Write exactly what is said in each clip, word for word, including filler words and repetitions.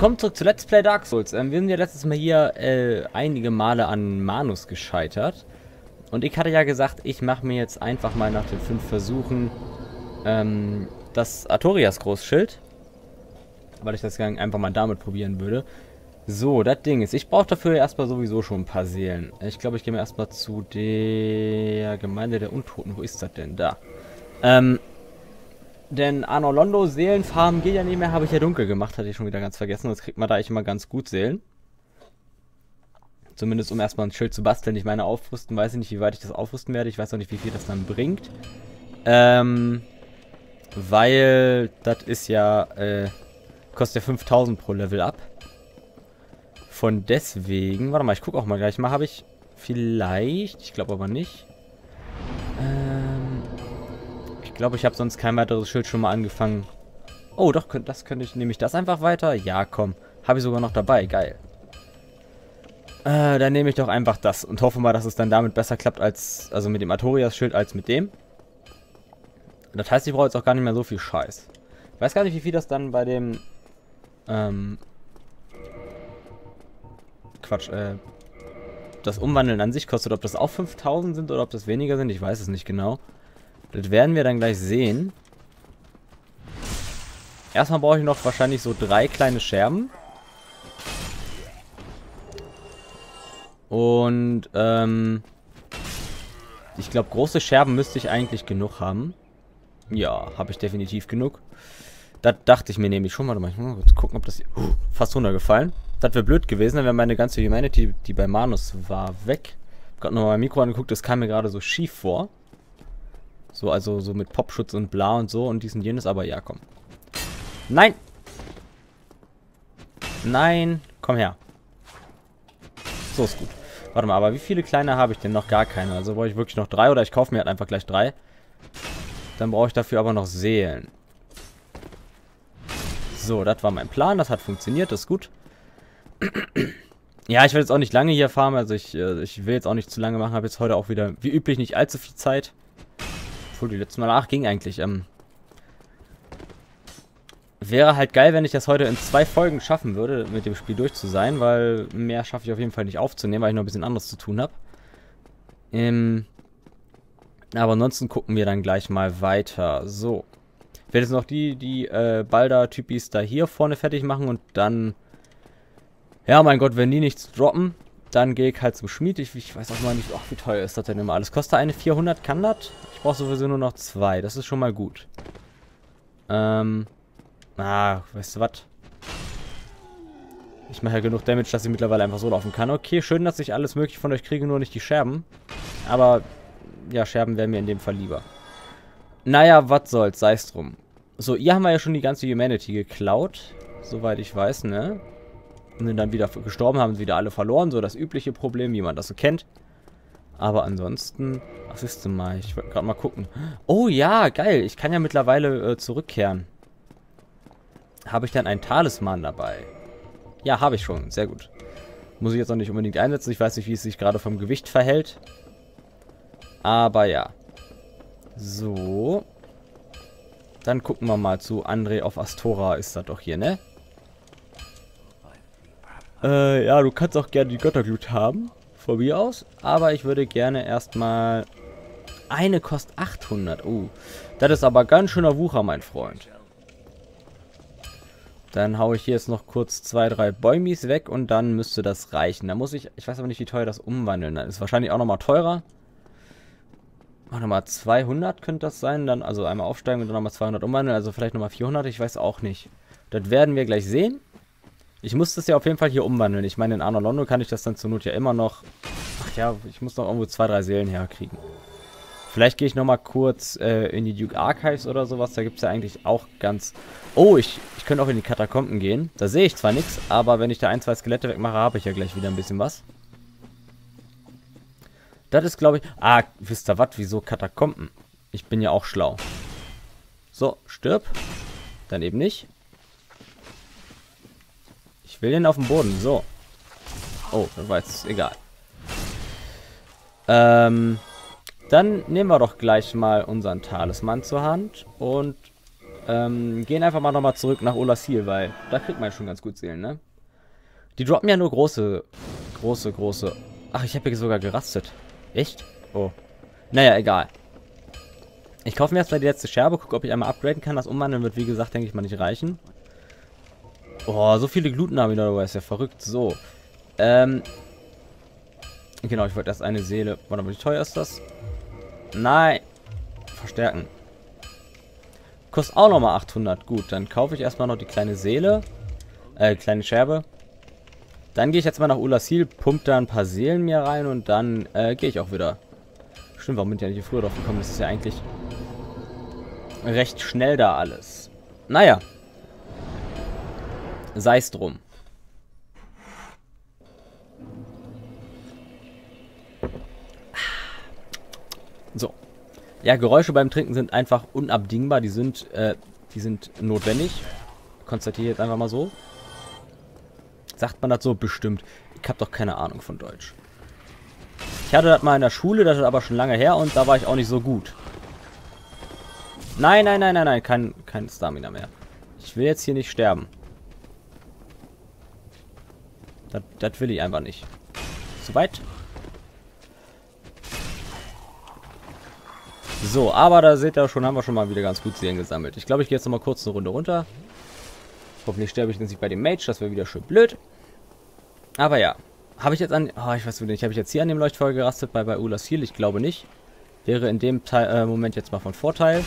Willkommen zurück zu Let's Play Dark Souls. Ähm, wir sind ja letztes Mal hier äh, einige Male an Manus gescheitert. Und ich hatte ja gesagt, ich mache mir jetzt einfach mal nach den fünf Versuchen ähm, das Artorias Großschild. Weil ich das einfach mal damit probieren würde. So, das Ding ist, ich brauche dafür erstmal sowieso schon ein paar Seelen. Ich glaube, ich gehe mal erstmal zu der Gemeinde der Untoten. Wo ist das denn? Da. Ähm... Denn Anor Londo, Seelenfarmen geht ja nicht mehr, habe ich ja dunkel gemacht, hatte ich schon wieder ganz vergessen. Sonst kriegt man da eigentlich immer ganz gut Seelen. Zumindest um erstmal ein Schild zu basteln. Ich meine, aufrüsten, weiß ich nicht, wie weit ich das aufrüsten werde. Ich weiß auch nicht, wie viel das dann bringt. Ähm, weil das ist ja, äh, kostet ja fünftausend pro Level ab. Von deswegen, warte mal, ich gucke auch mal gleich mal, habe ich vielleicht, ich glaube aber nicht. Ähm... Ich glaube, ich habe sonst kein weiteres Schild schon mal angefangen. Oh, doch, das könnte ich. Nehme ich das einfach weiter? Ja, komm. Habe ich sogar noch dabei. Geil. Äh, dann nehme ich doch einfach das und hoffe mal, dass es dann damit besser klappt als, also mit dem Artorias-Schild als mit dem. Das heißt, ich brauche jetzt auch gar nicht mehr so viel Scheiß. Ich weiß gar nicht, wie viel das dann bei dem, ähm, Quatsch, äh, das Umwandeln an sich kostet. Ob das auch fünftausend sind oder ob das weniger sind, ich weiß es nicht genau. Das werden wir dann gleich sehen. Erstmal brauche ich noch wahrscheinlich so drei kleine Scherben. Und, ähm... ich glaube, große Scherben müsste ich eigentlich genug haben. Ja, habe ich definitiv genug. Das dachte ich mir nämlich schon. Warte mal, ich muss mal kurz gucken, ob das... Hier, uh, fast runtergefallen. Das wäre blöd gewesen, dann wäre meine ganze Humanity, die bei Manus war, weg. Ich habe gerade nochmal mein Mikro angeguckt, das kam mir gerade so schief vor. So, also so mit Popschutz und bla und so und dies und jenes, aber ja, komm. Nein! Nein! Komm her. So ist gut. Warte mal, aber wie viele kleine habe ich denn? Noch gar keine. Also brauche ich wirklich noch drei oder ich kaufe mir halt einfach gleich drei. Dann brauche ich dafür aber noch Seelen. So, das war mein Plan. Das hat funktioniert, das ist gut. Ja, ich will jetzt auch nicht lange hier farmen. Also ich, äh, ich will jetzt auch nicht zu lange machen. Habe jetzt heute auch wieder, wie üblich, nicht allzu viel Zeit. Die letzte Mal nach ging eigentlich. Ähm, wäre halt geil, wenn ich das heute in zwei Folgen schaffen würde, mit dem Spiel durch zu sein, weil mehr schaffe ich auf jeden Fall nicht aufzunehmen, weil ich noch ein bisschen anderes zu tun habe. Ähm, aber ansonsten gucken wir dann gleich mal weiter. So. Ich werde jetzt noch die, die äh, Balder-Typis da hier vorne fertig machen und dann... Ja, mein Gott, wenn die nichts droppen, dann gehe ich halt zum Schmied. Ich, ich weiß auch mal nicht, ach, wie teuer ist das denn immer alles. Kostet eine vierhundert, kann das? Ich brauche sowieso nur noch zwei. Das ist schon mal gut. Ähm. Ah, weißt du was? Ich mache ja genug Damage, dass ich mittlerweile einfach so laufen kann. Okay, schön, dass ich alles mögliche von euch kriege, nur nicht die Scherben. Aber, ja, Scherben wären mir in dem Fall lieber. Naja, was soll's, sei's drum. So, ihr haben wir ja schon die ganze Humanity geklaut. Soweit ich weiß, ne? Und sind dann wieder gestorben, haben wieder alle verloren. So das übliche Problem, wie man das so kennt. Aber ansonsten, was ist denn mal? Ich wollte gerade mal gucken. Oh ja, geil. Ich kann ja mittlerweile äh, zurückkehren. Habe ich dann einen Talisman dabei? Ja, habe ich schon. Sehr gut. Muss ich jetzt noch nicht unbedingt einsetzen. Ich weiß nicht, wie es sich gerade vom Gewicht verhält. Aber ja. So. Dann gucken wir mal zu André of Astora. Ist das doch hier, ne? Äh, ja, du kannst auch gerne die Götterglut haben. Von mir aus. Aber ich würde gerne erstmal... Eine kostet achthundert. Oh. Das ist aber ganz schöner Wucher, mein Freund. Dann haue ich hier jetzt noch kurz zwei, drei Bäumis weg und dann müsste das reichen. Da muss ich... Ich weiß aber nicht, wie teuer das umwandeln. Das ist wahrscheinlich auch nochmal teurer. Warte mal, zweihundert könnte das sein. Dann also einmal aufsteigen und dann nochmal zweihundert umwandeln. Also vielleicht nochmal vierhundert. Ich weiß auch nicht. Das werden wir gleich sehen. Ich muss das ja auf jeden Fall hier umwandeln. Ich meine, in Anor Londo kann ich das dann zur Not ja immer noch... Ach ja, ich muss noch irgendwo zwei, drei Seelen herkriegen. Vielleicht gehe ich nochmal kurz äh, in die Duke Archives oder sowas. Da gibt es ja eigentlich auch ganz... Oh, ich, ich könnte auch in die Katakomben gehen. Da sehe ich zwar nichts, aber wenn ich da ein, zwei Skelette wegmache, habe ich ja gleich wieder ein bisschen was. Das ist, glaube ich... Ah, wisst ihr was? Wieso Katakomben? Ich bin ja auch schlau. So, stirb. Dann eben nicht. Ich will den auf dem Boden, so. Oh, das war jetzt egal. Ähm, dann nehmen wir doch gleich mal unseren Talisman zur Hand und ähm, gehen einfach mal nochmal zurück nach Olasil, weil da kriegt man ja schon ganz gut Seelen, ne? Die droppen ja nur große, große, große... Ach, ich habe hier sogar gerastet. Echt? Oh. Naja, egal. Ich kaufe mir erstmal die letzte Scherbe, gucke, ob ich einmal upgraden kann. Das Umwandeln wird, wie gesagt, denke ich mal nicht reichen. Oh, so viele Gluten haben wir da dabei, ist ja verrückt. So. Ähm. Genau, ich wollte erst eine Seele. Warte mal, wie teuer ist das? Nein. Verstärken. Kostet auch nochmal achthundert. Gut, dann kaufe ich erstmal noch die kleine Seele. Äh, kleine Scherbe. Dann gehe ich jetzt mal nach Olasil, pumpe da ein paar Seelen mir rein und dann äh, gehe ich auch wieder. Stimmt, warum bin ich ja nicht hier früher drauf gekommen? Das ist ja eigentlich recht schnell da alles. Naja. Sei es drum. So. Ja, Geräusche beim Trinken sind einfach unabdingbar. Die sind, äh, die sind notwendig. Konstatiere jetzt einfach mal so. Sagt man das so? Bestimmt. Ich habe doch keine Ahnung von Deutsch. Ich hatte das mal in der Schule, das ist aber schon lange her und da war ich auch nicht so gut. Nein, nein, nein, nein, nein, kein, kein Stamina mehr. Ich will jetzt hier nicht sterben. Das, das will ich einfach nicht. Zu weit? So, aber da seht ihr schon, haben wir schon mal wieder ganz gut Seelen gesammelt. Ich glaube, ich gehe jetzt noch mal kurz eine Runde runter. Hoffentlich sterbe ich nicht bei dem Mage, das wäre wieder schön blöd. Aber ja. Habe ich jetzt an... Oh, ich weiß nicht. Habe ich jetzt hier an dem Leuchtfeuer gerastet bei, bei Olasil? Ich glaube nicht. Wäre in dem Teil, äh, Moment jetzt mal von Vorteil.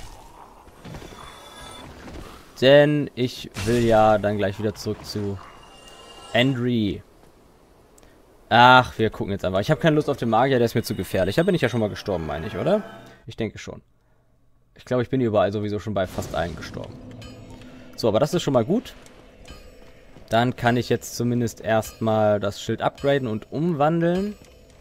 Denn ich will ja dann gleich wieder zurück zu Andri. Ach, wir gucken jetzt einfach. Ich habe keine Lust auf den Magier, der ist mir zu gefährlich. Da bin ich ja schon mal gestorben, meine ich, oder? Ich denke schon. Ich glaube, ich bin überall sowieso schon bei fast allen gestorben. So, aber das ist schon mal gut. Dann kann ich jetzt zumindest erstmal das Schild upgraden und umwandeln.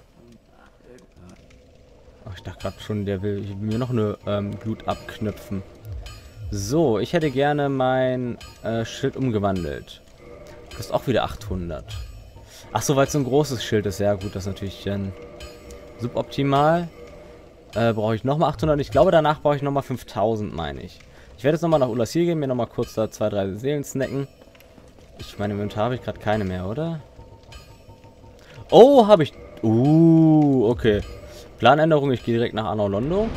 Ach, ich dachte gerade schon, der will mir noch eine ähm, Glut abknüpfen. So, ich hätte gerne mein äh, Schild umgewandelt. Kostet auch wieder achthundert. Ach so, weil es so ein großes Schild ist. Ja gut, das ist natürlich ähm, suboptimal. Äh, brauche ich nochmal achthundert. Ich glaube, danach brauche ich nochmal fünftausend, meine ich. Ich werde jetzt nochmal nach Olasil gehen, mir nochmal kurz da zwei, drei Seelen snacken. Ich meine, im Inventar habe ich gerade keine mehr, oder? Oh, habe ich... Uh, okay. Planänderung, ich gehe direkt nach Anor Londo.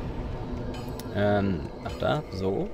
Ähm, ach da, so.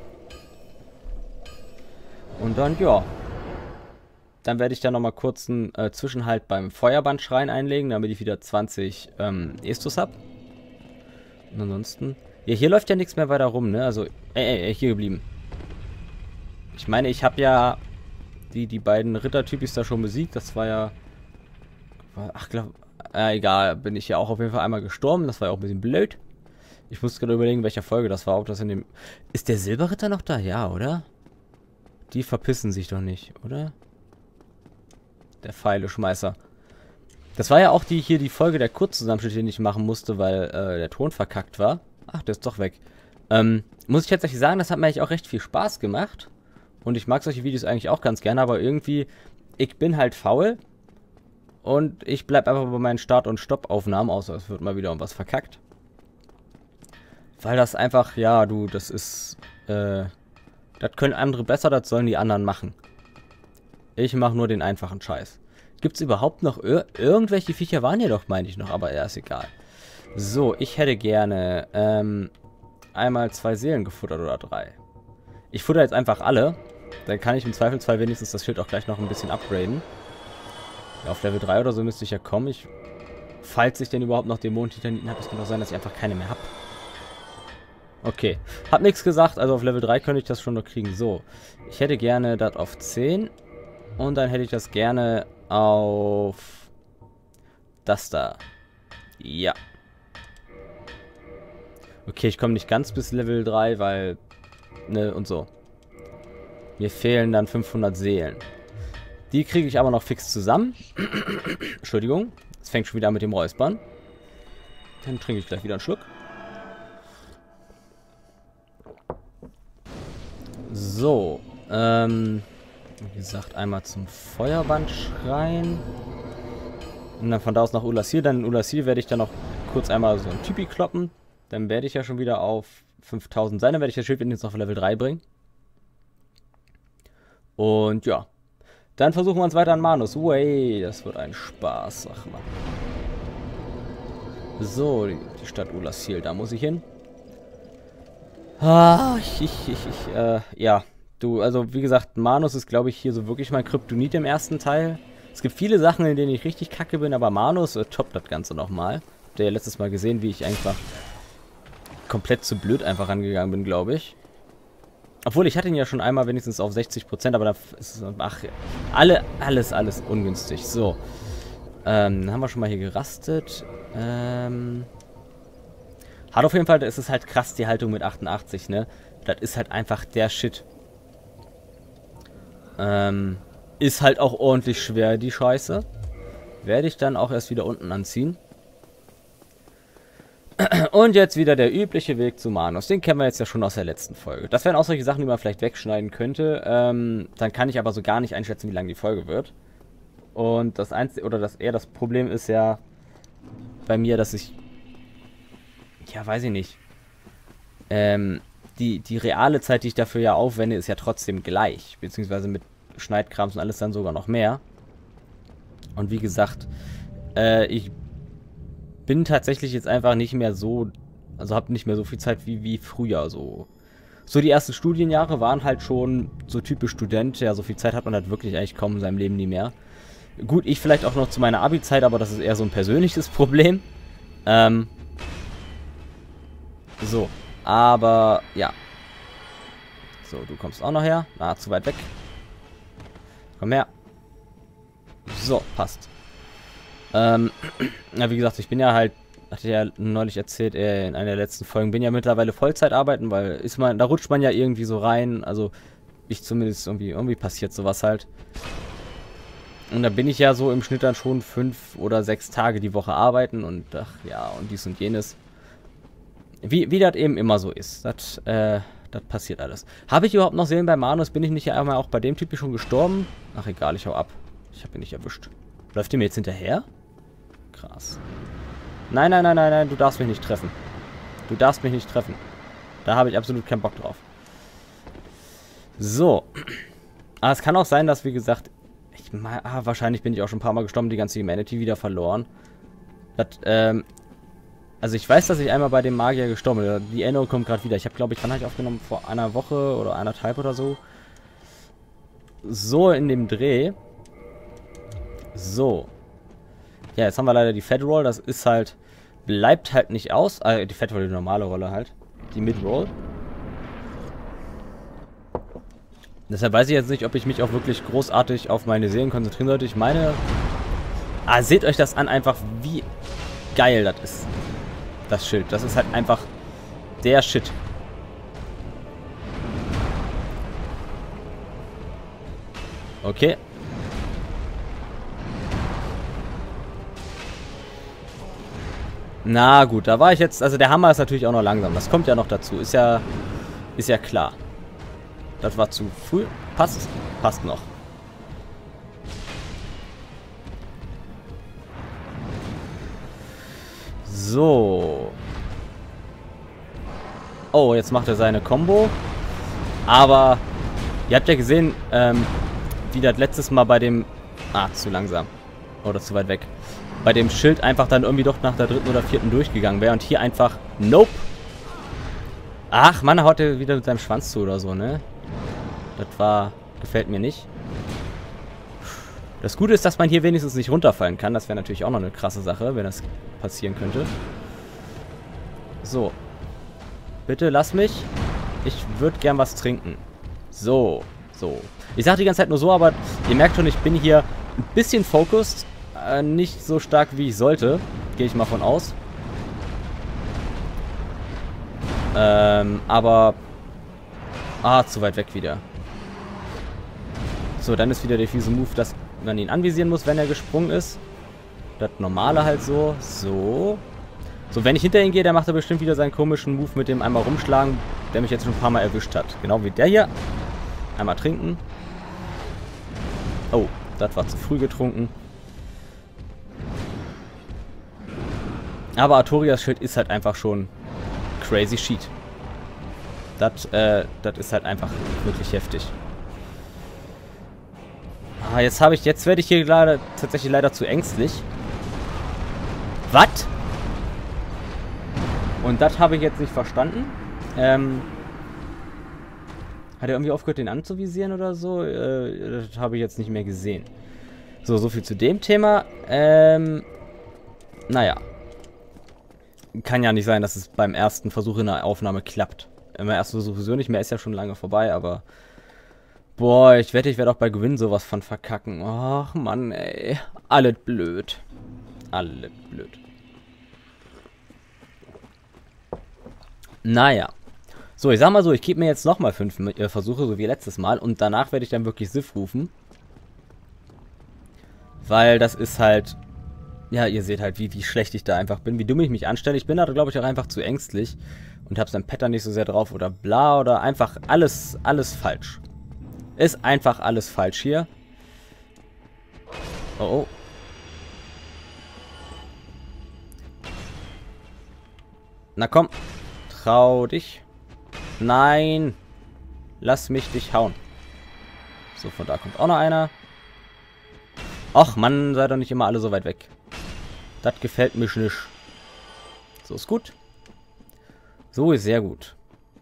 Und dann, ja. Dann werde ich da nochmal kurz einen äh, Zwischenhalt beim Feuerbandschrein einlegen, damit ich wieder zwanzig ähm, Estus habe. Und ansonsten... Ja, hier läuft ja nichts mehr weiter rum, ne? Also, ey, ey, hier geblieben. Ich meine, ich habe ja die, die beiden Rittertypis da schon besiegt. Das war ja... Ach, glaub... Äh, egal, bin ich ja auch auf jeden Fall einmal gestorben. Das war ja auch ein bisschen blöd. Ich muss gerade überlegen, welcher Folge das war. Ob das in dem... Ist der Silberritter noch da? Ja, oder? Die verpissen sich doch nicht, oder? Der Pfeileschmeißer. Das war ja auch die hier die Folge der Kurzzusammenschnitt, den ich machen musste, weil äh, der Ton verkackt war. Ach, der ist doch weg. Ähm, muss ich tatsächlich sagen, das hat mir eigentlich auch recht viel Spaß gemacht. Und ich mag solche Videos eigentlich auch ganz gerne, aber irgendwie, ich bin halt faul. Und ich bleib einfach bei meinen Start- und Stoppaufnahmen, außer es wird mal wieder um was verkackt. Weil das einfach, ja, du, das ist, äh, das können andere besser, das sollen die anderen machen. Ich mache nur den einfachen Scheiß. Gibt es überhaupt noch ir irgendwelche Viecher? Waren hier doch, meine ich noch, aber ja, ist egal. So, ich hätte gerne ähm, einmal zwei Seelen gefuttert oder drei. Ich futter jetzt einfach alle. Dann kann ich im Zweifelsfall wenigstens das Schild auch gleich noch ein bisschen upgraden. Ja, auf Level drei oder so müsste ich ja kommen. Ich, falls ich denn überhaupt noch Dämonen-Titaniten habe, es kann auch sein, dass ich einfach keine mehr habe. Okay, hab nichts gesagt, also auf Level drei könnte ich das schon noch kriegen. So, ich hätte gerne das auf zehn. Und dann hätte ich das gerne auf das da. Ja. Okay, ich komme nicht ganz bis Level drei, weil... Ne, und so. Mir fehlen dann fünfhundert Seelen. Die kriege ich aber noch fix zusammen. Entschuldigung. Es fängt schon wieder an mit dem Räuspern. Dann trinke ich gleich wieder einen Schluck. So. Ähm... Wie gesagt, einmal zum Feuerbandschrein. Und dann von da aus nach Olasil. Dann in Olasil werde ich dann noch kurz einmal so ein Typi kloppen. Dann werde ich ja schon wieder auf fünftausend sein. Dann werde ich das Schild jetzt noch auf Level drei bringen. Und ja. Dann versuchen wir uns weiter an Manus. Way, das wird ein Spaß, sag mal. So, die, die Stadt Oolacile, da muss ich hin. Ah, ich, ich, ich, ich, äh, ja. Du, also wie gesagt, Manus ist, glaube ich, hier so wirklich mein Kryptonit im ersten Teil. Es gibt viele Sachen, in denen ich richtig kacke bin, aber Manus äh, toppt das Ganze nochmal. Habt ihr ja letztes Mal gesehen, wie ich einfach komplett zu blöd einfach rangegangen bin, glaube ich. Obwohl, ich hatte ihn ja schon einmal wenigstens auf sechzig Prozent, aber da ist es, ach, alle, alles, alles ungünstig. So, ähm, dann haben wir schon mal hier gerastet. Ähm, hat auf jeden Fall, ist es halt krass, die Haltung mit achtundachtzig, ne? Das ist halt einfach der Shit. Ähm, ist halt auch ordentlich schwer, die Scheiße. Werde ich dann auch erst wieder unten anziehen. Und jetzt wieder der übliche Weg zu Manus. Den kennen wir jetzt ja schon aus der letzten Folge. Das wären auch solche Sachen, die man vielleicht wegschneiden könnte. Ähm, dann kann ich aber so gar nicht einschätzen, wie lang die Folge wird. Und das einzige, oder das eher das Problem ist ja bei mir, dass ich, ja, weiß ich nicht. Ähm, die, die reale Zeit, die ich dafür ja aufwende, ist ja trotzdem gleich. Beziehungsweise mit Schneidkrams und alles dann sogar noch mehr. Und wie gesagt, äh, ich bin tatsächlich jetzt einfach nicht mehr so, also habe nicht mehr so viel Zeit wie, wie früher so. So die ersten Studienjahre waren halt schon so typisch Student, ja, so viel Zeit hat man halt wirklich eigentlich kaum in seinem Leben nie mehr. Gut, ich vielleicht auch noch zu meiner Abi-Zeit, aber das ist eher so ein persönliches Problem. Ähm, so, aber ja. So, du kommst auch noch her. Ah, zu weit weg. Komm her. So, passt. Ähm, ja, wie gesagt, ich bin ja halt, hatte ja neulich erzählt, äh, in einer der letzten Folgen, bin ja mittlerweile Vollzeit arbeiten, weil ist man, da rutscht man ja irgendwie so rein, also ich zumindest irgendwie, irgendwie passiert sowas halt. Und da bin ich ja so im Schnitt dann schon fünf oder sechs Tage die Woche arbeiten und ach ja, und dies und jenes. Wie, wie das eben immer so ist. Das, äh, das passiert alles. Habe ich überhaupt noch Seelen bei Manus? Bin ich nicht ja einmal auch bei dem Typ schon gestorben? Ach egal, ich hau ab. Ich habe ihn nicht erwischt. Läuft ihr mir jetzt hinterher? Krass. Nein, nein, nein, nein, nein, du darfst mich nicht treffen. Du darfst mich nicht treffen. Da habe ich absolut keinen Bock drauf. So. Aber es kann auch sein, dass, wie gesagt, ich mal, ah, wahrscheinlich bin ich auch schon ein paar Mal gestorben, die ganze Humanity wieder verloren. Das, ähm, also ich weiß, dass ich einmal bei dem Magier gestorben bin. Die Erinnerung kommt gerade wieder. Ich habe, glaube ich, wann habe ich aufgenommen? Vor einer Woche oder eineinhalb oder so. So in dem Dreh. So. Ja, jetzt haben wir leider die Fat Roll. Das ist halt, bleibt halt nicht aus. Äh, die Fat Roll, die normale Rolle halt. Die Mid Roll. Deshalb weiß ich jetzt nicht, ob ich mich auch wirklich großartig auf meine Seelen konzentrieren sollte. Ich meine... Ah, seht euch das an, einfach wie geil das ist. Das Schild. Das ist halt einfach der Shit. Okay. Na gut, da war ich jetzt... Also der Hammer ist natürlich auch noch langsam. Das kommt ja noch dazu. Ist ja... Ist ja klar. Das war zu früh. Passt. Passt noch. So. Oh, jetzt macht er seine Combo. Aber ihr habt ja gesehen, ähm, wie das letztes Mal bei dem... Ah, zu langsam. Oder zu weit weg. Bei dem Schild einfach dann irgendwie doch nach der dritten oder vierten durchgegangen wäre. Und hier einfach... Nope. Ach, Mann, haut er wieder mit seinem Schwanz zu oder so, ne? Das war... Gefällt mir nicht. Das Gute ist, dass man hier wenigstens nicht runterfallen kann. Das wäre natürlich auch noch eine krasse Sache, wenn das passieren könnte. So. Bitte lass mich. Ich würde gern was trinken. So. So. Ich sage die ganze Zeit nur so, aber ihr merkt schon, ich bin hier ein bisschen focused. Äh, nicht so stark, wie ich sollte. Gehe ich mal von aus. Ähm, aber... Ah, zu weit weg wieder. So, dann ist wieder der fiese Move, dass man ihn anvisieren muss, wenn er gesprungen ist. Das Normale halt so. So. So, wenn ich hinter ihn gehe, dann macht er bestimmt wieder seinen komischen Move mit dem einmal rumschlagen, der mich jetzt schon ein paar Mal erwischt hat. Genau wie der hier. Einmal trinken. Oh, das war zu früh getrunken. Aber Artorias Schild ist halt einfach schon crazy shit. Das, äh, das ist halt einfach wirklich heftig. Ah, jetzt habe ich, jetzt werde ich hier leider, tatsächlich leider zu ängstlich. Was? Und das habe ich jetzt nicht verstanden. Ähm... Hat er irgendwie aufgehört, den anzuvisieren oder so? Äh, das habe ich jetzt nicht mehr gesehen. So, so viel zu dem Thema. Ähm, naja. Kann ja nicht sein, dass es beim ersten Versuch in der Aufnahme klappt. Beim ersten Versuch sowieso nicht mehr, ist ja schon lange vorbei, aber... Boah, ich wette, ich werde auch bei Gewinn sowas von verkacken. Ach, Mann, ey. Alles blöd. Alles blöd. Naja. So, ich sag mal so, ich gebe mir jetzt nochmal fünf äh, Versuche, so wie letztes Mal. Und danach werde ich dann wirklich Sif rufen. Weil das ist halt... Ja, ihr seht halt, wie, wie schlecht ich da einfach bin. Wie dumm ich mich anstelle. Ich bin da, glaube ich, auch einfach zu ängstlich. Und habe sein Pattern nicht so sehr drauf. Oder bla, oder einfach alles, alles falsch. Ist einfach alles falsch hier. Oh, oh. Na komm. Trau dich. Nein. Lass mich dich hauen. So, von da kommt auch noch einer. Ach, Mann, sei doch nicht immer alle so weit weg. Das gefällt mir nicht. So ist gut. So ist sehr gut.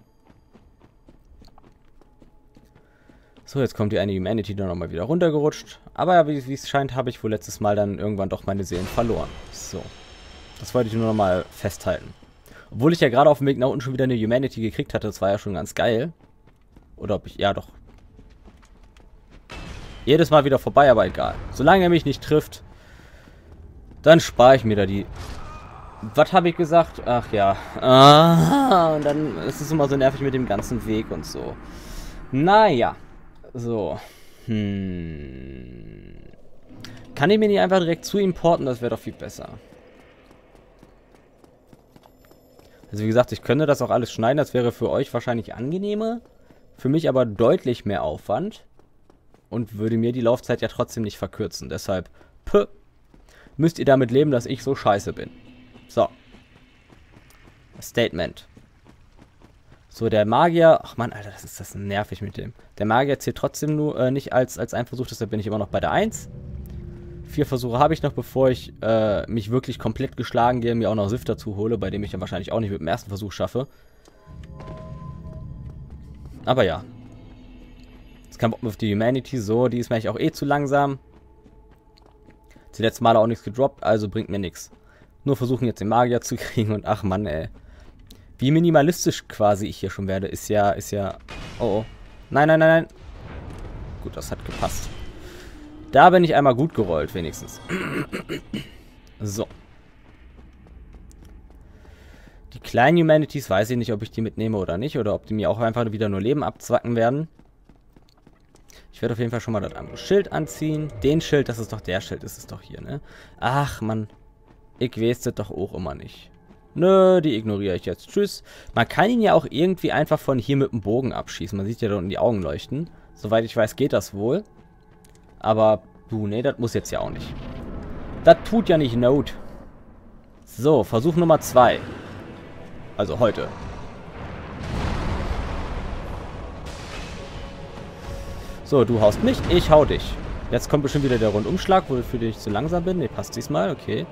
So, jetzt kommt die eine Humanity dann nochmal wieder runtergerutscht. Aber ja, wie es scheint, habe ich wohl letztes Mal dann irgendwann doch meine Seelen verloren. So. Das wollte ich nur nochmal festhalten. Obwohl ich ja gerade auf dem Weg nach unten schon wieder eine Humanity gekriegt hatte. Das war ja schon ganz geil. Oder ob ich... Ja, doch. Jedes Mal wieder vorbei, aber egal. Solange er mich nicht trifft, dann spare ich mir da die... Was habe ich gesagt? Ach ja. Ah, und dann ist es immer so nervig mit dem ganzen Weg und so. Naja. So. Hm. Kann ich mir nicht einfach direkt zu ihm porten? Das wäre doch viel besser. Also wie gesagt, ich könnte das auch alles schneiden. Das wäre für euch wahrscheinlich angenehmer. Für mich aber deutlich mehr Aufwand. Und würde mir die Laufzeit ja trotzdem nicht verkürzen. Deshalb, pö, müsst ihr damit leben, dass ich so scheiße bin. So. Statement. So, der Magier... Ach man, Alter, das ist das nervig mit dem. Der Magier zählt trotzdem nur äh, nicht als, als ein Versuch, deshalb bin ich immer noch bei der eins. Vier Versuche habe ich noch, bevor ich äh, mich wirklich komplett geschlagen gehe, mir auch noch Sif dazu hole, bei dem ich dann wahrscheinlich auch nicht mit dem ersten Versuch schaffe. Aber ja. Jetzt kein Bock mehr auf die Humanity. So, die ist mir eigentlich auch eh zu langsam. Die letzten Male auch nichts gedroppt, also bringt mir nichts. Nur versuchen jetzt den Magier zu kriegen und ach Mann, ey. Wie minimalistisch quasi ich hier schon werde, ist ja, ist ja... Oh, oh. Nein, nein, nein, nein. Gut, das hat gepasst. Da bin ich einmal gut gerollt, wenigstens. So. Die kleinen Humanities, weiß ich nicht, ob ich die mitnehme oder nicht. Oder ob die mir auch einfach wieder nur Leben abzwacken werden. Ich werde auf jeden Fall schon mal das andere Schild anziehen. Den Schild, das ist doch der Schild, ist es doch hier, ne? Ach, Mann. Ich weiß das doch auch immer nicht. Nö, die ignoriere ich jetzt. Tschüss. Man kann ihn ja auch irgendwie einfach von hier mit dem Bogen abschießen. Man sieht ja da unten die Augen leuchten. Soweit ich weiß, geht das wohl. Aber, du, nee, das muss jetzt ja auch nicht. Das tut ja nicht Not. So, Versuch Nummer zwei. Also heute. So, du haust mich, ich hau dich. Jetzt kommt bestimmt wieder der Rundumschlag, wofür ich zu langsam bin. Ne, passt diesmal, okay.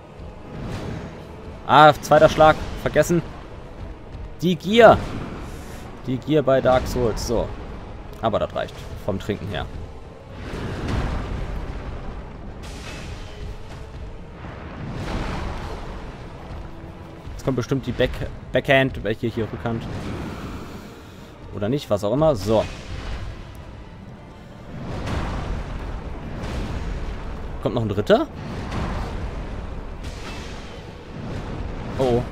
Ah, zweiter Schlag. Vergessen. Die Gier. Die Gier bei Dark Souls. So. Aber das reicht. Vom Trinken her. Jetzt kommt bestimmt die Back Backhand. Welche hier Rückhand. Oder nicht, was auch immer. So. Kommt noch ein dritter? Oh.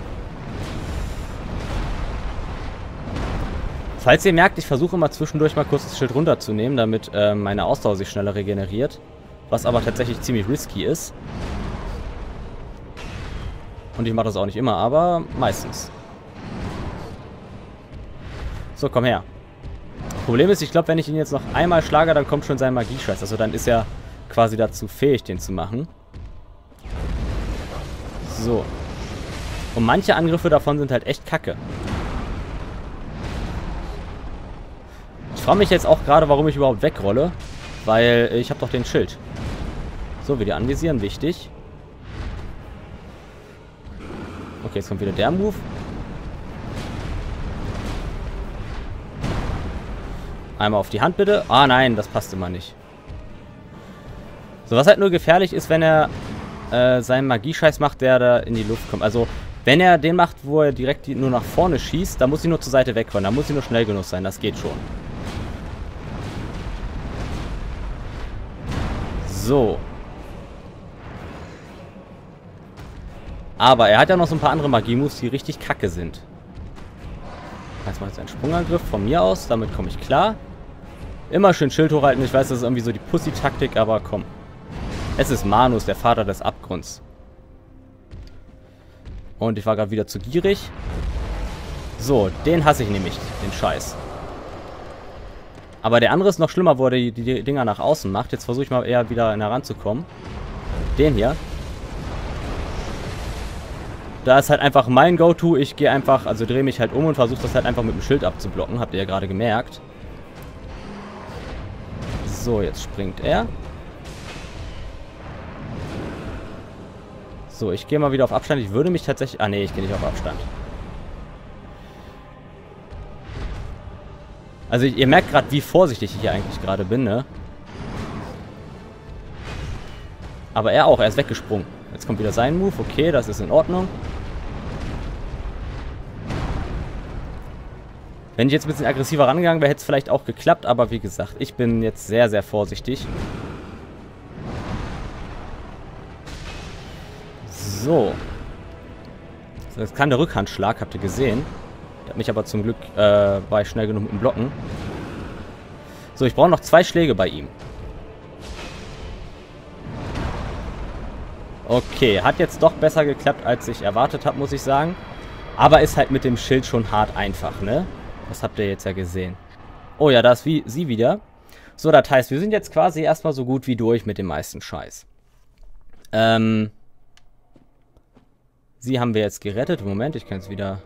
Falls ihr merkt, ich versuche immer zwischendurch mal kurz das Schild runterzunehmen, damit äh, meine Ausdauer sich schneller regeneriert. Was aber tatsächlich ziemlich risky ist. Und ich mache das auch nicht immer, aber meistens. So, komm her. Problem ist, ich glaube, wenn ich ihn jetzt noch einmal schlage, dann kommt schon sein Magiescheiß. Also dann ist er quasi dazu fähig, den zu machen. So. Und manche Angriffe davon sind halt echt kacke. frage mich jetzt auch gerade, warum ich überhaupt wegrolle. Weil ich habe doch den Schild. So, wieder anvisieren, wichtig. Okay, jetzt kommt wieder der Move. Einmal auf die Hand bitte. Ah nein, das passt immer nicht. So, was halt nur gefährlich ist, wenn er äh, seinen Magiescheiß macht, der da in die Luft kommt. Also, wenn er den macht, wo er direkt die, nur nach vorne schießt, dann muss ich nur zur Seite wegrennen. Da muss ich nur schnell genug sein, das geht schon. So. Aber er hat ja noch so ein paar andere Magie-Moves, die richtig kacke sind. Jetzt mache ich einen Sprungangriff von mir aus, damit komme ich klar. Immer schön Schild hochhalten. Ich weiß, das ist irgendwie so die Pussy-Taktik, aber komm. Es ist Manus, der Vater des Abgrunds. Und ich war gerade wieder zu gierig. So, den hasse ich nämlich, den Scheiß. Aber der andere ist noch schlimmer, wo er die, die Dinger nach außen macht. Jetzt versuche ich mal eher wieder heranzukommen. Den hier. Da ist halt einfach mein Go-To. Ich gehe einfach, also drehe mich halt um und versuche das halt einfach mit dem Schild abzublocken. Habt ihr ja gerade gemerkt. So, jetzt springt er. So, ich gehe mal wieder auf Abstand. Ich würde mich tatsächlich... Ah, nee, ich gehe nicht auf Abstand. Also, ich, ihr merkt gerade, wie vorsichtig ich hier eigentlich gerade bin, ne? Aber er auch. Er ist weggesprungen. Jetzt kommt wieder sein Move. Okay, das ist in Ordnung. Wenn ich jetzt ein bisschen aggressiver rangegangen wäre, hätte es vielleicht auch geklappt. Aber wie gesagt, ich bin jetzt sehr, sehr vorsichtig. So. Das kann der Rückhandschlag, habt ihr gesehen. Der hat mich aber zum Glück, äh, war ich schnell genug mit dem Blocken. So, ich brauche noch zwei Schläge bei ihm. Okay, hat jetzt doch besser geklappt, als ich erwartet habe, muss ich sagen. Aber ist halt mit dem Schild schon hart einfach, ne? Das habt ihr jetzt ja gesehen. Oh ja, da ist wie sie wieder. So, das heißt, wir sind jetzt quasi erstmal so gut wie durch mit dem meisten Scheiß. Ähm... Sie haben wir jetzt gerettet. Moment, ich kann jetzt wieder...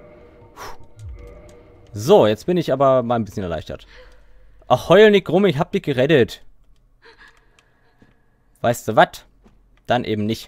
So, jetzt bin ich aber mal ein bisschen erleichtert. Ach, heul nicht rum, ich hab dich gerettet. Weißt du was? Dann eben nicht.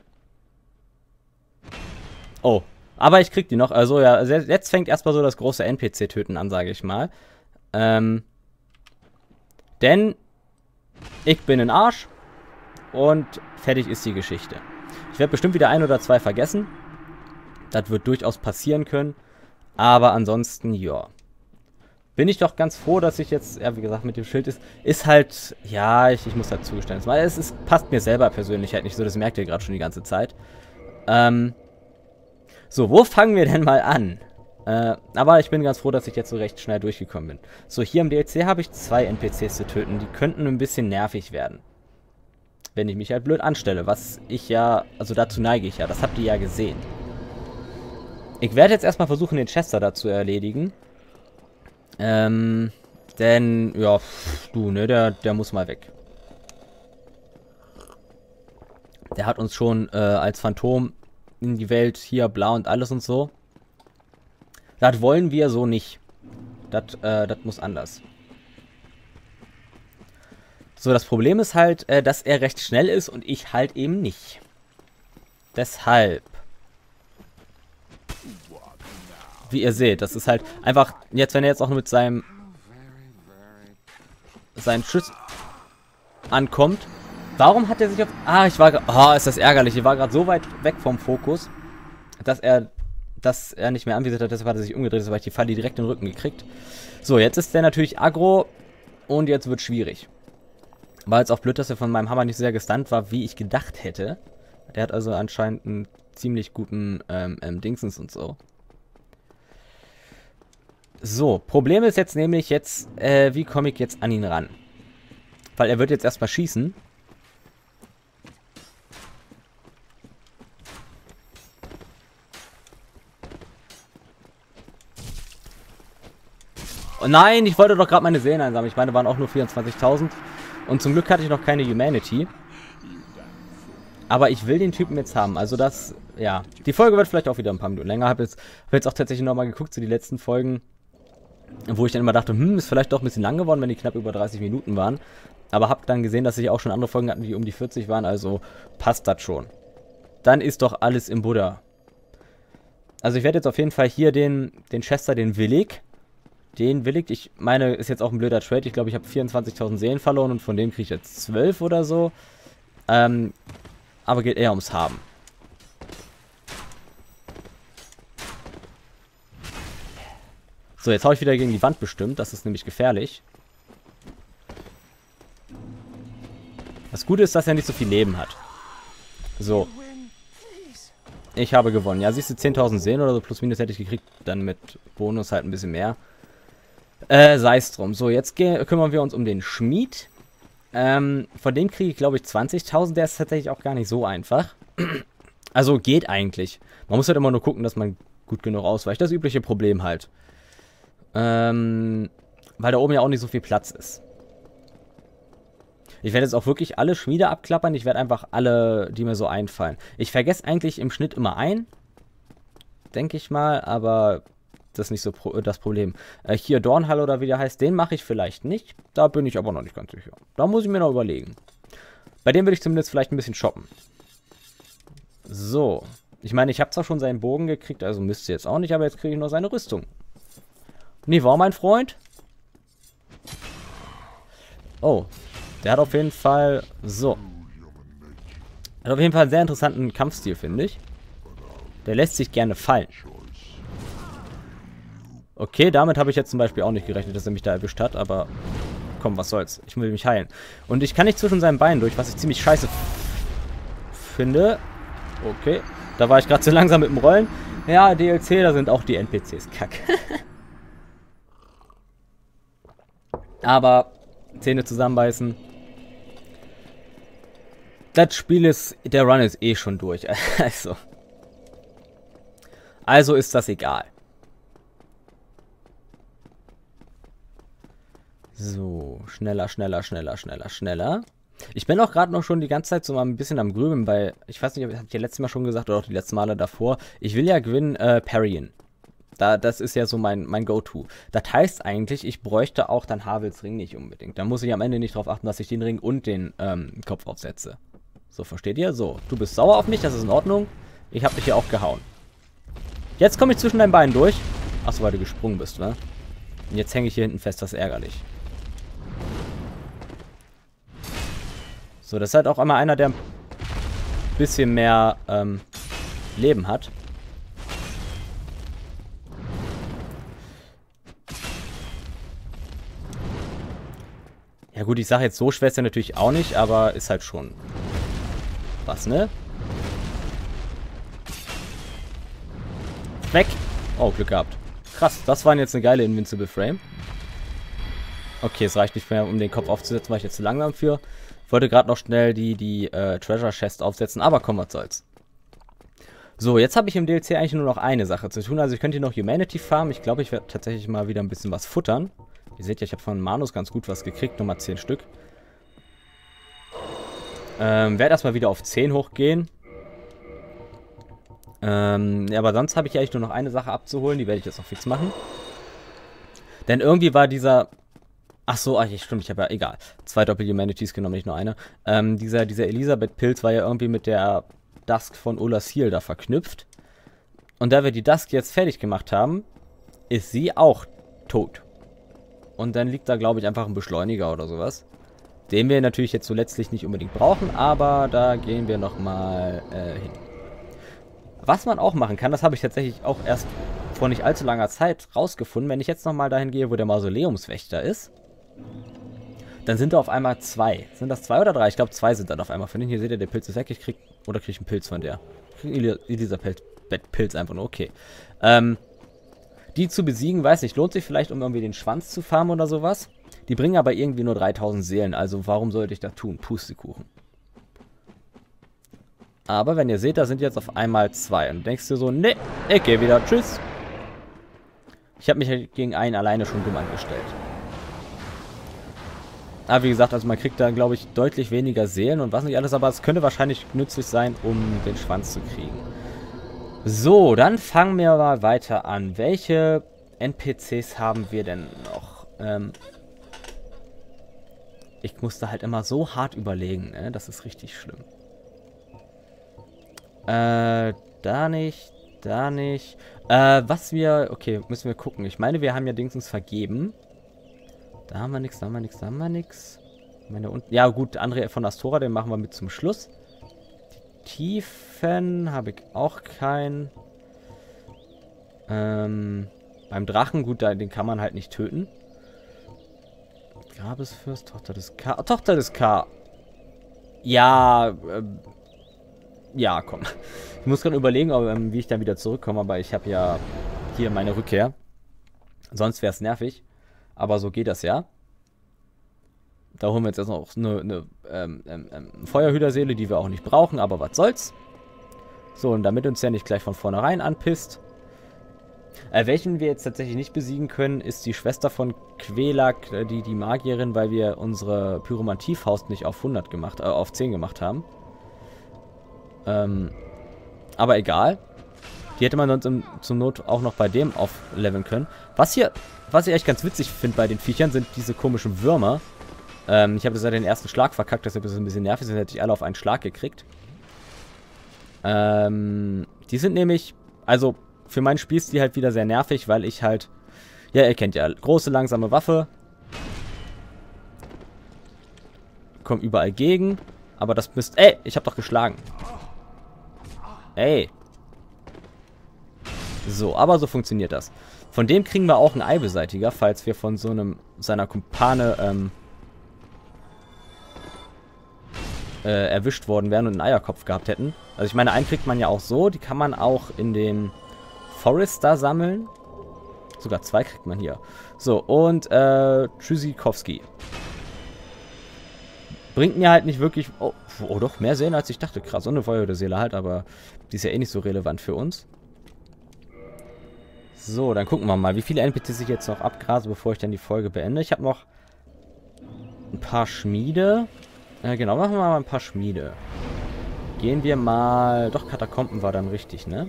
Oh, aber ich krieg die noch. Also ja, jetzt fängt erstmal so das große N P C-Töten an, sage ich mal. Ähm... Denn... Ich bin ein Arsch. Und fertig ist die Geschichte. Ich werde bestimmt wieder ein oder zwei vergessen. Das wird durchaus passieren können. Aber ansonsten, ja. Bin ich doch ganz froh, dass ich jetzt, ja, wie gesagt, mit dem Schild ist. Ist halt, ja, ich, ich muss halt zugestehen. Weil es ist, passt mir selber persönlich halt nicht so. Das merkt ihr gerade schon die ganze Zeit. Ähm. So, wo fangen wir denn mal an? Äh, aber ich bin ganz froh, dass ich jetzt so recht schnell durchgekommen bin. So, hier im D L C habe ich zwei N P Cs zu töten. Die könnten ein bisschen nervig werden. Wenn ich mich halt blöd anstelle, was ich ja, also dazu neige ich ja, das habt ihr ja gesehen. Ich werde jetzt erstmal versuchen, den Chester da zu erledigen. Ähm, denn, ja, pff, du, ne, der, der muss mal weg. Der hat uns schon äh, als Phantom in die Welt hier blau und alles und so. Das wollen wir so nicht. Das, äh, das muss anders. So, das Problem ist halt, äh, dass er recht schnell ist und ich halt eben nicht. Deshalb. Wie ihr seht, das ist halt einfach, jetzt wenn er jetzt auch nur mit seinem seinen Schuss ankommt. Warum hat er sich auf... Ah, ich war... Oh, ist das ärgerlich. Ich war gerade so weit weg vom Fokus, dass er dass er nicht mehr anvisiert hat. Deshalb hat er sich umgedreht, weil ich die Falle direkt in den Rücken gekriegt. So, jetzt ist der natürlich aggro und jetzt wird schwierig. War jetzt auch blöd, dass er von meinem Hammer nicht so sehr gestunt war, wie ich gedacht hätte. Der hat also anscheinend einen ziemlich guten ähm, ähm, Dingsens und so. So, Problem ist jetzt nämlich jetzt, äh, wie komme ich jetzt an ihn ran? Weil er wird jetzt erstmal schießen. Oh nein, ich wollte doch gerade meine Seelen einsammeln. Ich meine, waren auch nur vierundzwanzigtausend. Und zum Glück hatte ich noch keine Humanity. Aber ich will den Typen jetzt haben. Also das, ja. Die Folge wird vielleicht auch wieder ein paar Minuten länger. Ich habe jetzt, hab jetzt auch tatsächlich nochmal geguckt, so die letzten Folgen. Wo ich dann immer dachte, hm, ist vielleicht doch ein bisschen lang geworden, wenn die knapp über dreißig Minuten waren. Aber hab dann gesehen, dass ich auch schon andere Folgen hatten, die um die vierzig waren, also passt das schon. Dann ist doch alles im Buddha. Also ich werde jetzt auf jeden Fall hier den, den Chester, den Willig. Den Willig, ich meine, ist jetzt auch ein blöder Trade. Ich glaube, ich habe vierundzwanzigtausend Seelen verloren und von dem kriege ich jetzt zwölf oder so. Ähm, aber geht eher ums Haben. So, jetzt haue ich wieder gegen die Wand bestimmt. Das ist nämlich gefährlich. Das Gute ist, dass er nicht so viel Leben hat. So. Ich habe gewonnen. Ja, siehst du, zehntausend Seelen oder so, plus minus hätte ich gekriegt. Dann mit Bonus halt ein bisschen mehr. Äh, sei es drum. So, jetzt kümmern wir uns um den Schmied. Ähm, von dem kriege ich, glaube ich, zwanzigtausend. Der ist tatsächlich auch gar nicht so einfach. Also, geht eigentlich. Man muss halt immer nur gucken, dass man gut genug ausweicht. Das übliche Problem halt. Ähm, weil da oben ja auch nicht so viel Platz ist. Ich werde jetzt auch wirklich alle Schmiede abklappern. Ich werde einfach alle, die mir so einfallen. Ich vergesse eigentlich im Schnitt immer ein. Denke ich mal, aber das ist nicht so pro das Problem. Äh, hier Dornhall oder wie der heißt, den mache ich vielleicht nicht. Da bin ich aber noch nicht ganz sicher. Da muss ich mir noch überlegen. Bei dem würde ich zumindest vielleicht ein bisschen shoppen. So. Ich meine, ich habe zwar schon seinen Bogen gekriegt, also müsste jetzt auch nicht, aber jetzt kriege ich noch seine Rüstung. Niveau, mein Freund? Oh. Der hat auf jeden Fall... So. Hat auf jeden Fall einen sehr interessanten Kampfstil, finde ich. Der lässt sich gerne fallen. Okay, damit habe ich jetzt zum Beispiel auch nicht gerechnet, dass er mich da erwischt hat, aber... Komm, was soll's. Ich will mich heilen. Und ich kann nicht zwischen seinen Beinen durch, was ich ziemlich scheiße finde. Okay. Da war ich gerade zu langsam mit dem Rollen. Ja, D L C, da sind auch die N P Cs. Kack. Aber... Zähne zusammenbeißen. Das Spiel ist, der Run ist eh schon durch. Also. Also ist das egal. So, schneller, schneller, schneller, schneller, schneller. Ich bin auch gerade noch schon die ganze Zeit so mal ein bisschen am Grübeln, weil, ich weiß nicht, habe ich ja letztes Mal schon gesagt oder auch die letzten Male davor, ich will ja gewinnen, äh, parryen. Da, das ist ja so mein, mein Go-To. Das heißt eigentlich, ich bräuchte auch dann Havels Ring nicht unbedingt. Da muss ich am Ende nicht darauf achten, dass ich den Ring und den ähm, Kopf aufsetze. So, versteht ihr? So, du bist sauer auf mich, das ist in Ordnung. Ich habe dich hier auch gehauen. Jetzt komme ich zwischen deinen Beinen durch. Achso, weil du gesprungen bist, ne? Und jetzt hänge ich hier hinten fest, das ist ärgerlich. So, das ist halt auch einmal einer, der ein bisschen mehr ähm, Leben hat. Ja gut, ich sage jetzt, so schwer ist er natürlich auch nicht, aber ist halt schon was, ne? Weg! Oh, Glück gehabt. Krass, das war jetzt eine geile Invincible Frame. Okay, es reicht nicht mehr, um den Kopf aufzusetzen, weil ich jetzt zu langsam für. Ich wollte gerade noch schnell die, die äh, Treasure Chest aufsetzen, aber komm, was soll's. So, jetzt habe ich im D L C eigentlich nur noch eine Sache zu tun. Also ich könnte hier noch Humanity farmen. Ich glaube, ich werde tatsächlich mal wieder ein bisschen was futtern. Ihr seht ja, ich habe von Manus ganz gut was gekriegt, nochmal zehn Stück. Ähm, werde erstmal wieder auf zehn hochgehen. Ähm, ja, aber sonst habe ich ja eigentlich nur noch eine Sache abzuholen, die werde ich jetzt noch fix machen. Denn irgendwie war dieser... Ach so, ach, stimmt, ich habe ja, egal. Zwei Doppel-Humanities genommen, nicht nur eine. Ähm, dieser, dieser Elisabeth-Pilz war ja irgendwie mit der Dusk von Olashiel da verknüpft. Und da wir die Dusk jetzt fertig gemacht haben, ist sie auch tot. Und dann liegt da, glaube ich, einfach ein Beschleuniger oder sowas. Den wir natürlich jetzt so letztlich nicht unbedingt brauchen, aber da gehen wir nochmal äh, hin. Was man auch machen kann, das habe ich tatsächlich auch erst vor nicht allzu langer Zeit rausgefunden. Wenn ich jetzt nochmal dahin gehe, wo der Mausoleumswächter ist, dann sind da auf einmal zwei. Sind das zwei oder drei? Ich glaube, zwei sind dann auf einmal von denen. Hier seht ihr, der Pilz ist weg. Ich krieg, oder krieg ich einen Pilz von der? Ich krieg Elisabeth Pilz einfach nur, okay. Ähm... Die zu besiegen, weiß nicht, lohnt sich vielleicht, um irgendwie den Schwanz zu farmen oder sowas. Die bringen aber irgendwie nur dreitausend Seelen, also warum sollte ich das tun? Pustekuchen. Aber wenn ihr seht, da sind jetzt auf einmal zwei. Und du denkst dir so, ne, ich gehe wieder, tschüss. Ich habe mich gegen einen alleine schon dumm angestellt. Aber wie gesagt, also man kriegt da, glaube ich, deutlich weniger Seelen und was nicht alles, aber es könnte wahrscheinlich nützlich sein, um den Schwanz zu kriegen. So, dann fangen wir mal weiter an. Welche N P Cs haben wir denn noch? Ähm, ich musste halt immer so hart überlegen, ne? Das ist richtig schlimm. Äh, da nicht, da nicht. Äh, was wir... Okay, müssen wir gucken. Ich meine, wir haben ja Dingsens vergeben. Da haben wir nichts, da haben wir nichts, da haben wir nichts. Meine unten. Ja, gut, André von Astora, den machen wir mit zum Schluss. Die Tiefen habe ich auch keinen. Ähm, beim Drachen, gut, den kann man halt nicht töten. Grabesfürst, Tochter des K. Tochter des K. Ja, ähm, ja, komm. Ich muss gerade überlegen, ob, ähm, wie ich dann wieder zurückkomme, aber ich habe ja hier meine Rückkehr. Sonst wäre es nervig. Aber so geht das ja. Da holen wir jetzt erst noch eine, eine ähm, ähm, Feuerhüterseele, die wir auch nicht brauchen, aber was soll's. So, und damit uns ja nicht gleich von vornherein anpisst. Äh, welchen wir jetzt tatsächlich nicht besiegen können, ist die Schwester von Quelak, äh, die, die Magierin, weil wir unsere Pyromantie-Faust nicht auf hundert gemacht, äh, auf zehn gemacht haben. Ähm, aber egal. Die hätte man sonst im, zum Not auch noch bei dem aufleveln können. Was hier, was ich echt ganz witzig finde bei den Viechern, sind diese komischen Würmer. Ähm, ich habe das ja den ersten Schlag verkackt, deshalb ist es ein bisschen nervig, sonst hätte ich alle auf einen Schlag gekriegt. Ähm, die sind nämlich, also für meinen Spielstil halt wieder sehr nervig, weil ich halt, ja, ihr kennt ja, große, langsame Waffe. Komm überall gegen, aber das müsst, ey, ich habe doch geschlagen. Ey. So, aber so funktioniert das. Von dem kriegen wir auch einen Eibeseitiger, falls wir von so einem, seiner Kumpane, ähm, äh, erwischt worden wären und einen Eierkopf gehabt hätten. Also ich meine, einen kriegt man ja auch so, die kann man auch in den Forester sammeln. Sogar zwei kriegt man hier. So, und, äh, Tschüssikowski. Bringt mir halt nicht wirklich, oh, oh doch, mehr Seelen als ich dachte. Krass, so eine Feuerhüter-Seele halt, aber die ist ja eh nicht so relevant für uns. So, dann gucken wir mal, wie viele N P Cs ich jetzt noch abgrase, bevor ich dann die Folge beende. Ich habe noch ein paar Schmiede. Ja, genau, machen wir mal ein paar Schmiede. Gehen wir mal... Doch, Katakomben war dann richtig, ne?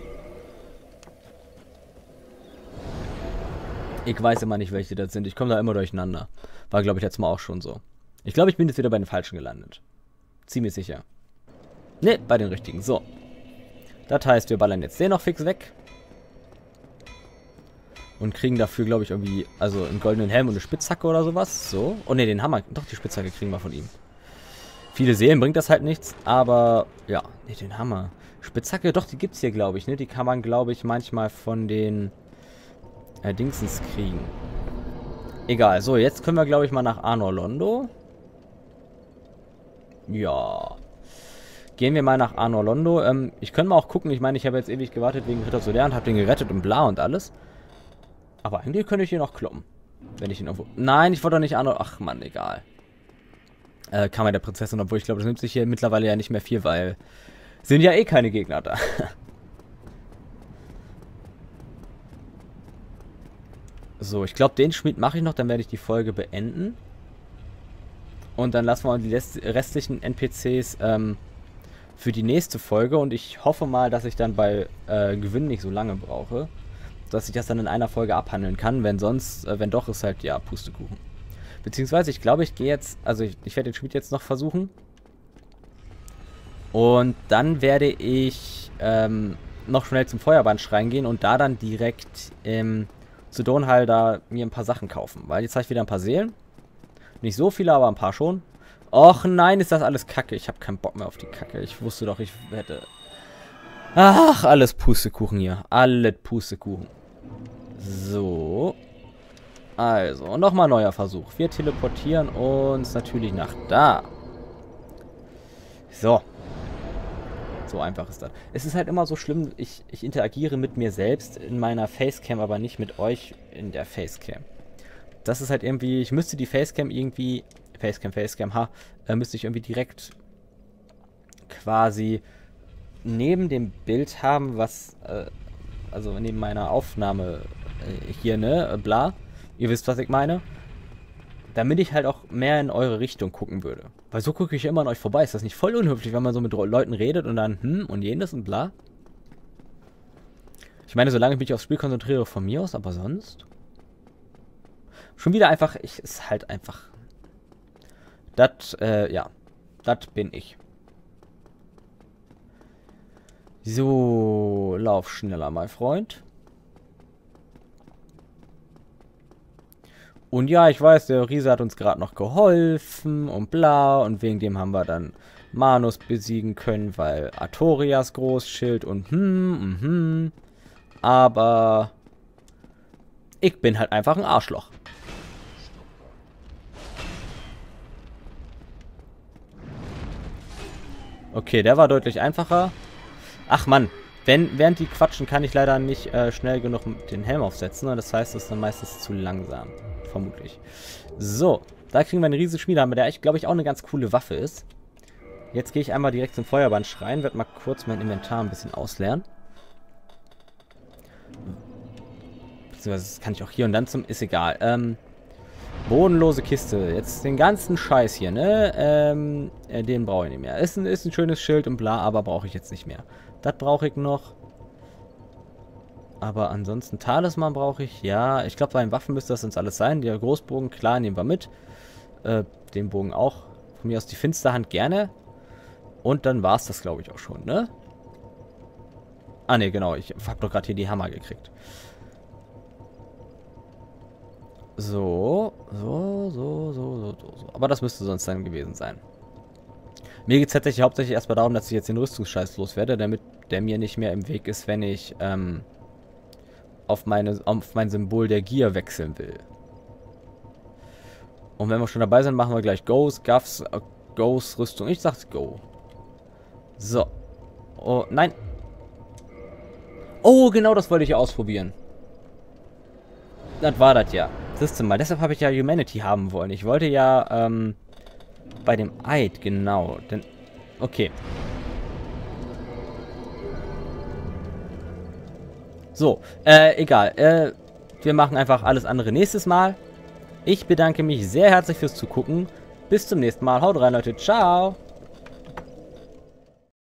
Ich weiß immer nicht, welche das sind. Ich komme da immer durcheinander. War, glaube ich, letztes Mal auch schon so. Ich glaube, ich bin jetzt wieder bei den Falschen gelandet. Ziemlich sicher. Ne, bei den Richtigen. So. Das heißt, wir ballern jetzt den noch fix weg. Und kriegen dafür, glaube ich, irgendwie... Also einen goldenen Helm und eine Spitzhacke oder sowas. So. Oh ne, den Hammer. Doch, die Spitzhacke kriegen wir von ihm. Viele Seelen bringt das halt nichts, aber ja, ne, den Hammer. Spitzhacke, doch, die gibt's hier, glaube ich, ne? Die kann man, glaube ich, manchmal von den äh, Dingsens kriegen. Egal, so, jetzt können wir, glaube ich, mal nach Anor Londo. Ja. Gehen wir mal nach Anor Londo. Ähm, ich könnte mal auch gucken, ich meine, ich habe jetzt ewig gewartet wegen Ritter Soler und habe den gerettet und bla und alles. Aber eigentlich könnte ich ihn noch kloppen. Wenn ich ihn irgendwo... Nein, ich wollte doch nicht Anor... Ach, Mann, egal. Äh, Kammer der Prinzessin, obwohl ich glaube, das nimmt sich hier mittlerweile ja nicht mehr viel, weil sind ja eh keine Gegner da. So, ich glaube, den Schmied mache ich noch, dann werde ich die Folge beenden. Und dann lassen wir die restlichen N P Cs ähm, für die nächste Folge. Und ich hoffe mal, dass ich dann bei äh, Gewinn nicht so lange brauche. Dass ich das dann in einer Folge abhandeln kann. Wenn sonst, äh, wenn doch, ist halt, ja, Pustekuchen. Beziehungsweise, ich glaube, ich gehe jetzt, also ich, ich werde den Schmied jetzt noch versuchen. Und dann werde ich ähm, noch schnell zum Feuerbandschrein gehen und da dann direkt ähm, zu Donhal da mir ein paar Sachen kaufen. Weil jetzt habe ich wieder ein paar Seelen. Nicht so viele, aber ein paar schon. Och nein, ist das alles Kacke. Ich habe keinen Bock mehr auf die Kacke. Ich wusste doch, ich hätte... Ach, alles Pustekuchen hier. Alles Pustekuchen. So... Also, nochmal neuer Versuch. Wir teleportieren uns natürlich nach da. So. So einfach ist das. Es ist halt immer so schlimm, ich, ich interagiere mit mir selbst in meiner Facecam, aber nicht mit euch in der Facecam. Das ist halt irgendwie, ich müsste die Facecam irgendwie, Facecam, Facecam, ha, äh, müsste ich irgendwie direkt quasi neben dem Bild haben, was, äh, also neben meiner Aufnahme äh, hier, ne, äh, bla. Ihr wisst, was ich meine. Damit ich halt auch mehr in eure Richtung gucken würde. Weil so gucke ich immer an euch vorbei. Ist das nicht voll unhöflich, wenn man so mit Leuten redet und dann hm und jenes und bla? Ich meine, solange ich mich aufs Spiel konzentriere, von mir aus, aber sonst? Schon wieder einfach, ich ist halt einfach. Das, äh, ja. Das bin ich. So, lauf schneller, mein Freund. Und ja, ich weiß, der Riese hat uns gerade noch geholfen und bla. Und wegen dem haben wir dann Manus besiegen können, weil Artorias Großschild und hm, und hm. Aber ich bin halt einfach ein Arschloch. Okay, der war deutlich einfacher. Ach Mann, wenn, während die quatschen, kann ich leider nicht äh, schnell genug den Helm aufsetzen. Und das heißt, es ist dann meistens zu langsam. Vermutlich. So, da kriegen wir einen riesigen Schmiedehammer, der, glaube ich, auch eine ganz coole Waffe ist. Jetzt gehe ich einmal direkt zum Feuerbandschrein, werde mal kurz mein Inventar ein bisschen ausleeren. Beziehungsweise das kann ich auch hier und dann zum... Ist egal. Ähm, bodenlose Kiste. Jetzt den ganzen Scheiß hier, ne? Ähm, äh, den brauche ich nicht mehr. Ist ein, ist ein schönes Schild und bla, aber brauche ich jetzt nicht mehr. Das brauche ich noch. Aber ansonsten Talisman brauche ich. Ja, ich glaube, bei den Waffen müsste das uns alles sein. Der Großbogen, klar, nehmen wir mit. Äh, den Bogen auch. Von mir aus die Finsterhand gerne. Und dann war es das, glaube ich, auch schon, ne? Ah, ne, genau. Ich habe doch gerade hier die Hammer gekriegt. So, so, so, so, so, so, so. Aber das müsste sonst dann gewesen sein. Mir geht es tatsächlich hauptsächlich erstmal darum, dass ich jetzt den Rüstungsscheiß loswerde, damit der mir nicht mehr im Weg ist, wenn ich, ähm... auf, meine, auf mein Symbol der Gier wechseln will. Und wenn wir schon dabei sind, machen wir gleich Goes, Guffs, äh, Goes, Rüstung. Ich sag's Go. So. Oh, nein. Oh, genau das wollte ich ausprobieren. Das war das ja. Siehst du mal, deshalb habe ich ja Humanity haben wollen. Ich wollte ja, ähm, bei dem Eid, genau. Denn, okay. So, äh, egal. Äh, wir machen einfach alles andere nächstes Mal. Ich bedanke mich sehr herzlich fürs Zugucken. Bis zum nächsten Mal. Haut rein, Leute. Ciao.